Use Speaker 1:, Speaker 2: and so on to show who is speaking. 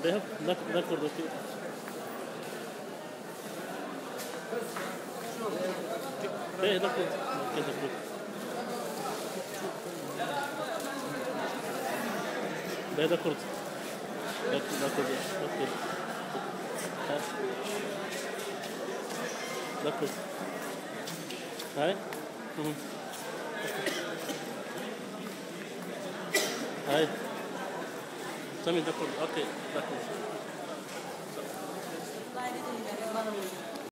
Speaker 1: D'accord, ok. D'accord. Ok, d'accord. D'accord. D'accord, ok. Ah, d'accord. Ouais. Mhm. Ouais. Tamam, d'accord. Ok, d'accord.